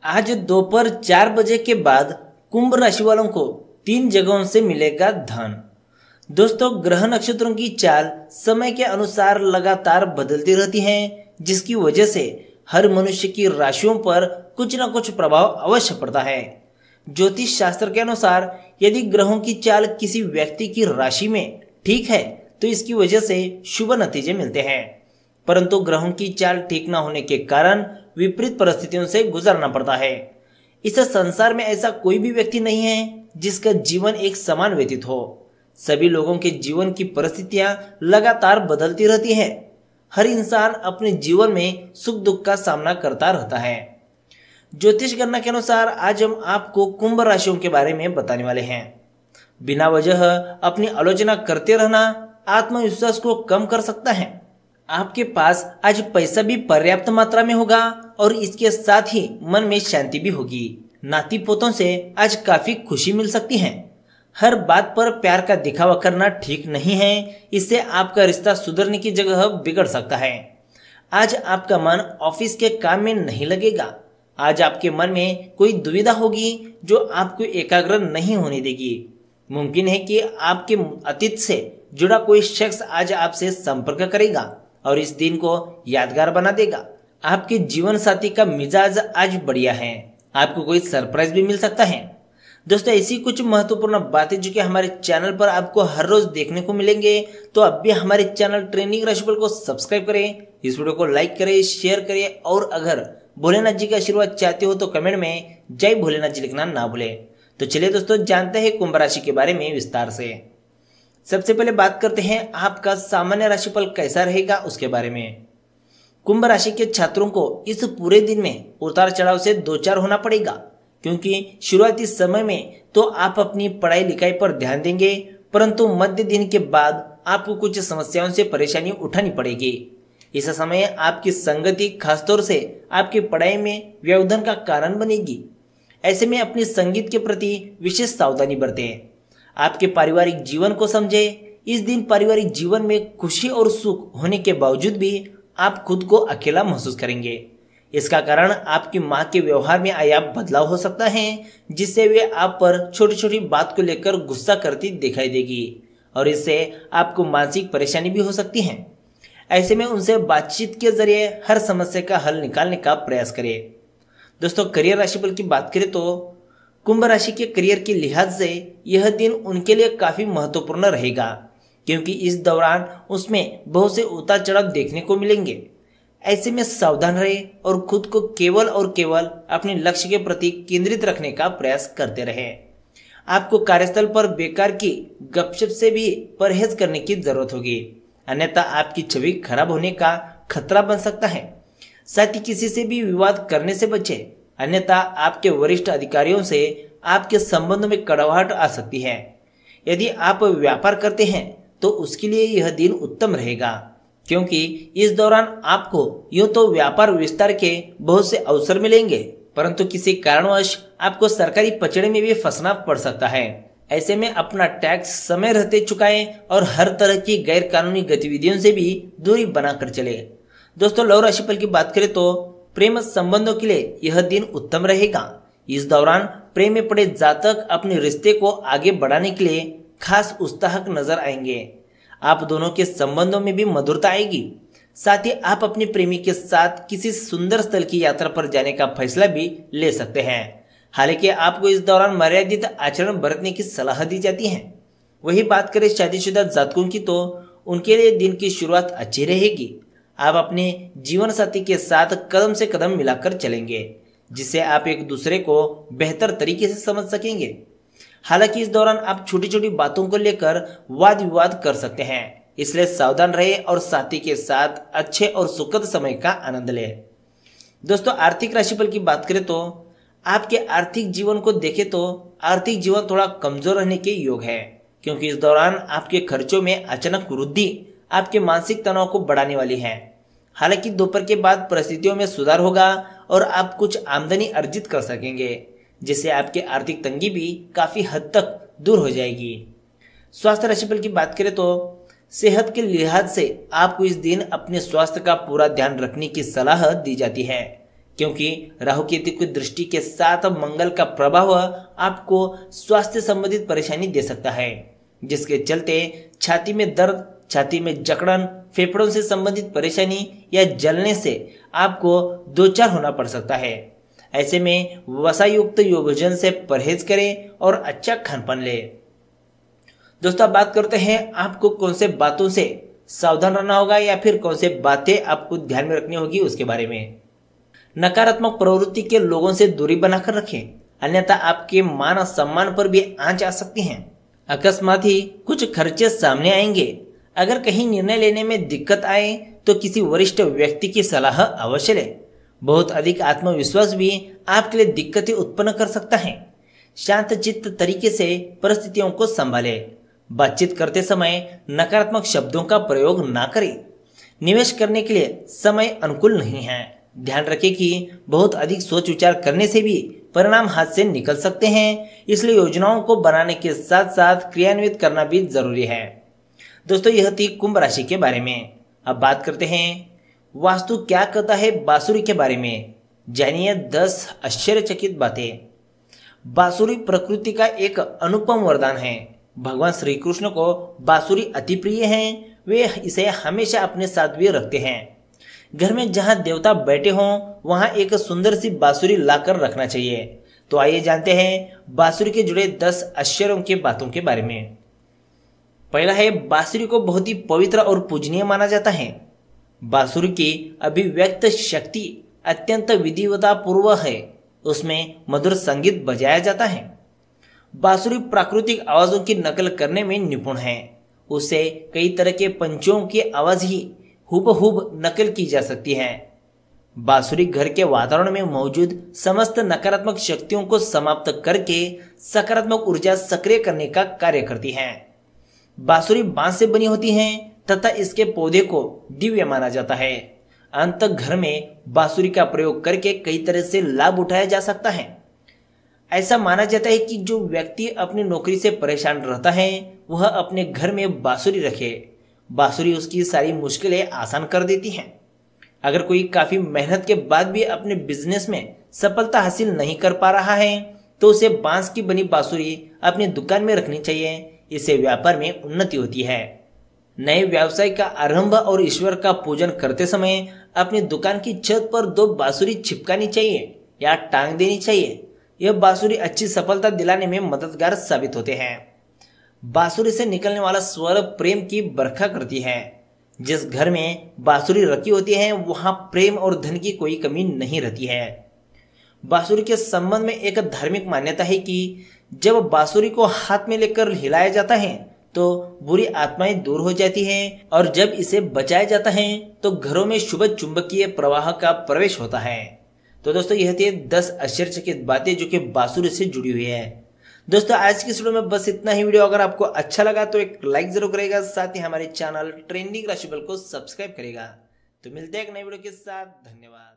आज दोपहर 4 बजे के बाद कुंभ राशि वालों को 3 जगहों से मिलेगा धन। दोस्तों, ग्रह नक्षत्रों की चाल समय के अनुसार लगातार बदलती रहती है, जिसकी वजह से हर मनुष्य की राशियों पर कुछ न कुछ प्रभाव अवश्य पड़ता है। ज्योतिष शास्त्र के अनुसार यदि ग्रहों की चाल किसी व्यक्ति की राशि में ठीक है तो इसकी वजह से शुभ नतीजे मिलते हैं, परंतु ग्रहों की चाल ठीक न होने के कारण विपरीत परिस्थितियों से गुजरना पड़ता है। इस संसार में ऐसा कोई भी व्यक्ति नहीं है जिसका जीवन एक समान व्यतीत हो। सभी लोगों के जीवन की परिस्थितियां लगातार बदलती रहती हैं। हर इंसान अपने जीवन में सुख दुख का सामना करता रहता है। ज्योतिष गणना के अनुसार आज हम आपको कुंभ राशियों के बारे में बताने वाले हैं। बिना वजह अपनी आलोचना करते रहना आत्मविश्वास को कम कर सकता है। आपके पास आज पैसा भी पर्याप्त मात्रा में होगा और इसके साथ ही मन में शांति भी होगी। नाती पोतों से आज काफी खुशी मिल सकती है। हर बात पर प्यार का दिखावा करना ठीक नहीं है, इससे आपका रिश्ता सुधरने की जगह बिगड़ सकता है। आज आपका मन ऑफिस के काम में नहीं लगेगा। आज आपके मन में कोई दुविधा होगी जो आपको एकाग्र नहीं होने देगी। मुमकिन है कि आपके अतीत से जुड़ा कोई शख्स आज आपसे संपर्क करेगा और इस दिन को यादगार बना देगा। आपके जीवन साथी का मिजाज आज बढ़िया है। आपको कोई सरप्राइज भी मिल सकता है। दोस्तों, ऐसी कुछ महत्वपूर्ण बातें जो कि हमारे चैनल पर आपको हर रोज देखने को मिलेंगे, तो अब भी हमारे चैनल ट्रेंडिंग राशिफल को सब्सक्राइब करें, इस वीडियो को लाइक करें, शेयर करें और अगर भोलेनाथ जी का आशीर्वाद चाहते हो तो कमेंट में जय भोलेनाथ जी लिखना ना भूलें। तो चलिए दोस्तों, जानते हैं कुंभ राशि के बारे में विस्तार से। सबसे पहले बात करते हैं आपका सामान्य राशिफल कैसा रहेगा उसके बारे में। कुंभ राशि के छात्रों को इस पूरे दिन में उतार चढ़ाव से दो चार होना पड़ेगा, क्योंकि शुरुआती समय में तो आप अपनी पढ़ाई लिखाई पर ध्यान देंगे, परंतु मध्य दिन के बाद आपको कुछ समस्याओं से परेशानी उठानी पड़ेगी। इस समय आपकी संगति खासतौर से आपकी पढ़ाई में व्यवधान का कारण बनेगी। ऐसे में अपनी संगीत के प्रति विशेष सावधानी बरतें। आपके पारिवारिक जीवन को समझें। इस दिन पारिवारिक जीवन में खुशी और सुख होने के बावजूद भी आप खुद को अकेला महसूस करेंगे। इसका कारण आपकी मां के व्यवहार में आया बदलाव हो सकता है, जिससे वे आप पर छोटी छोटी बात को लेकर गुस्सा करती दिखाई देगी और इससे आपको मानसिक परेशानी भी हो सकती है। ऐसे में उनसे बातचीत के जरिए हर समस्या का हल निकालने का प्रयास करें। दोस्तों, करियर राशिफल की बात करें तो कुंभ राशि के करियर के लिहाज से यह दिन उनके लिए काफी महत्वपूर्ण रहेगा, क्योंकि इस दौरान उसमें बहुत से उतार चढ़ाव देखने को मिलेंगे। ऐसे में सावधान रहे और खुद को केवल और केवल अपने लक्ष्य के प्रति केंद्रित रखने का प्रयास करते रहे। आपको कार्यस्थल पर बेकार की गपशप से भी परहेज करने की जरूरत होगी, अन्यथा आपकी छवि खराब होने का खतरा बन सकता है। साथ ही किसी से भी विवाद करने से बचें, अन्यथा आपके वरिष्ठ अधिकारियों से आपके संबंधों में कड़वाहट आ सकती है। यदि आप व्यापार करते हैं तो उसके लिए यह दिन उत्तम रहेगा, क्योंकि इस दौरान आपको यूं तो व्यापार विस्तार के बहुत से अवसर मिलेंगे, परंतु किसी कारणवश आपको सरकारी पचड़े में भी फंसना पड़ सकता है। ऐसे में अपना टैक्स समय रहते चुकाएं और हर तरह की गैर कानूनी गतिविधियों से भी दूरी बनाकर चले। दोस्तों, लव राशिफल की बात करें तो प्रेम संबंधों के लिए यह दिन उत्तम रहेगा। इस दौरान प्रेम में पड़े जातक अपने रिश्ते को आगे बढ़ाने के लिए खास उत्साहक नजर आएंगे। आप दोनों के संबंधों में भी मधुरता आएगी। साथ ही आप अपने प्रेमी के साथ किसी सुंदर स्थल की यात्रा पर जाने का फैसला भी ले सकते हैं। हालांकि आपको इस दौरान मर्यादित आचरण बरतने की सलाह दी जाती है। वही बात करें शादीशुदा जातकों की तो उनके लिए दिन की शुरुआत अच्छी रहेगी। आप अपने जीवन साथी के साथ कदम से कदम मिलाकर चलेंगे, जिससे आप एक दूसरे को बेहतर तरीके से समझ सकेंगे। हालांकि इस दौरान आप छोटी छोटी बातों को लेकर वाद विवाद कर सकते हैं, इसलिए सावधान रहे और साथी के साथ अच्छे और सुखद समय का आनंद लें। दोस्तों, आर्थिक राशिफल की बात करें तो आपके आर्थिक जीवन को देखें तो आर्थिक जीवन थोड़ा कमजोर रहने के योग है, क्योंकि इस दौरान आपके खर्चों में अचानक वृद्धि आपके मानसिक तनाव को बढ़ाने वाली है। हालांकि दोपहर के बाद परिस्थितियों में सुधार होगा और आप कुछ आमदनी अर्जित कर सकेंगे, जिससे आपकी आर्थिक तंगी भी काफी हद तक दूर हो जाएगी। स्वास्थ्य राशिफल की बात करें तो सेहत के लिहाज से आपको इस दिन अपने स्वास्थ्य का पूरा ध्यान रखने की सलाह दी जाती है, क्योंकि राहु केतु की दृष्टि के साथ मंगल का प्रभाव आपको स्वास्थ्य संबंधित परेशानी दे सकता है, जिसके चलते छाती में दर्द, छाती में जकड़न, फेफड़ों से संबंधित परेशानी या जलने से आपको दो चार होना पड़ सकता है। ऐसे में वसायुक्त भोजन से परहेज करें और अच्छा खानपान लें। दोस्तों, बात करते हैं आपको कौन से बातों से सावधान रहना होगा या फिर कौन से बातें आपको ध्यान में रखनी होगी उसके बारे में। नकारात्मक प्रवृत्ति के लोगों से दूरी बनाकर रखें, अन्यथा आपके मान और सम्मान पर भी आंच आ सकती है। अकस्मात ही कुछ खर्चे सामने आएंगे। अगर कहीं निर्णय लेने में दिक्कत आए तो किसी वरिष्ठ व्यक्ति की सलाह अवश्य लें। बहुत अधिक आत्मविश्वास भी आपके लिए दिक्कतें उत्पन्न कर सकता है। शांत चित्त तरीके से परिस्थितियों को संभालें। बातचीत करते समय नकारात्मक शब्दों का प्रयोग ना करें। निवेश करने के लिए समय अनुकूल नहीं है। ध्यान रखें कि बहुत अधिक सोच विचार करने से भी परिणाम हाथ से निकल सकते हैं, इसलिए योजनाओं को बनाने के साथ साथ क्रियान्वित करना भी जरूरी है। दोस्तों, यह थी कुंभ राशि के बारे में। अब बात करते हैं वास्तु क्या कहता है बांसुरी के बारे में। जानिए 10 आश्चर्यचकित बातें। बांसुरी प्रकृति का एक अनुपम वरदान है। भगवान श्री कृष्ण को बांसुरी अति प्रिय है। वे इसे हमेशा अपने साथ भी रखते हैं। घर में जहां देवता बैठे हों वहां एक सुंदर सी बांसुरी लाकर रखना चाहिए। तो आइए जानते हैं बांसुरी के जुड़े 10 आश्चर्यों के बातों के बारे में। पहला है, बांसुरी को बहुत ही पवित्र और पूजनीय माना जाता है। बांसुरी की अभिव्यक्त शक्ति अत्यंत विधिवता पूर्व है। उसमें मधुर संगीत बजाया जाता है। बांसुरी प्राकृतिक आवाजों की नकल करने में निपुण है। उससे कई तरह के पंछियों की आवाज ही हुबहूब नकल की जा सकती है। बांसुरी घर के वातावरण में मौजूद समस्त नकारात्मक शक्तियों को समाप्त करके सकारात्मक ऊर्जा सक्रिय करने का कार्य करती है। बांसुरी बांस से बनी होती है तथा इसके पौधे को दिव्य माना जाता है। अंत घर में बांसुरी का प्रयोग करके कई तरह से लाभ उठाया जा सकता है। ऐसा माना जाता है कि जो व्यक्ति अपनी नौकरी से परेशान रहता है वह अपने घर में बांसुरी रखे। बांसुरी उसकी सारी मुश्किलें आसान कर देती है। अगर कोई काफी मेहनत के बाद भी अपने बिजनेस में सफलता हासिल नहीं कर पा रहा है तो उसे बांस की बनी बांसुरी अपनी दुकान में रखनी चाहिए। इससे व्यापार में उन्नति होती है। नए व्यवसाय का आरंभ और ईश्वर का पूजन करते समय अपनी दुकान की छत पर 2 बांसुरी छिपकानी चाहिए या टांग देनी चाहिए। यह बांसुरी अच्छी सफलता दिलाने में मददगार साबित होते हैं। बांसुरी से निकलने वाला स्वर प्रेम की बरखा करती है। जिस घर में बांसुरी रखी होती है वहां प्रेम और धन की कोई कमी नहीं रहती है। बांसुरी के संबंध में एक धार्मिक मान्यता है कि जब बांसुरी को हाथ में लेकर हिलाया जाता है तो बुरी आत्माएं दूर हो जाती हैं और जब इसे बचाया जाता है तो घरों में शुभ चुंबकीय प्रवाह का प्रवेश होता है। तो दोस्तों, यह थी 10 आश्चर्यचकित बातें जो कि बांसुरी से जुड़ी हुई है। दोस्तों, आज की वीडियो में बस इतना ही। वीडियो अगर आपको अच्छा लगा तो एक लाइक जरूर करेगा, साथ ही हमारे चैनल ट्रेंडिंग राशिफल को सब्सक्राइब करेगा। तो मिलते हैं एक नई वीडियो के साथ। धन्यवाद।